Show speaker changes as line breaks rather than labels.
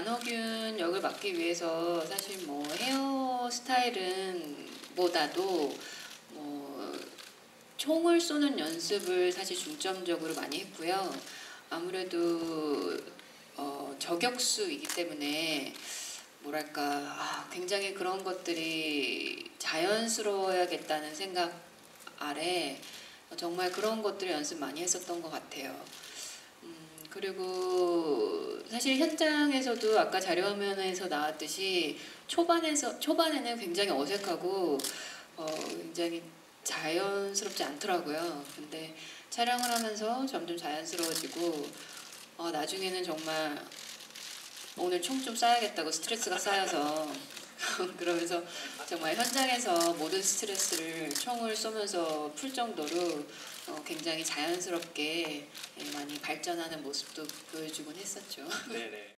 안호균 역을 맡기 위해서 사실 뭐 헤어스타일은 보다도 뭐 총을 쏘는 연습을 사실 중점적으로 많이 했고요. 아무래도 저격수이기 때문에 뭐랄까 굉장히 그런 것들이 자연스러워야겠다는 생각 아래 정말 그런 것들을 연습 많이 했었던 것 같아요. 그리고 사실 현장에서도 아까 자료화면에서 나왔듯이 초반에는 굉장히 어색하고 굉장히 자연스럽지 않더라고요. 근데 촬영을 하면서 점점 자연스러워지고 나중에는 정말 오늘 총 좀 쏴야겠다고 스트레스가 쌓여서 그러면서 정말 현장에서 모든 스트레스를 총을 쏘면서 풀 정도로 굉장히 자연스럽게 많이 발전하는 모습도 보여주곤 했었죠.
네네.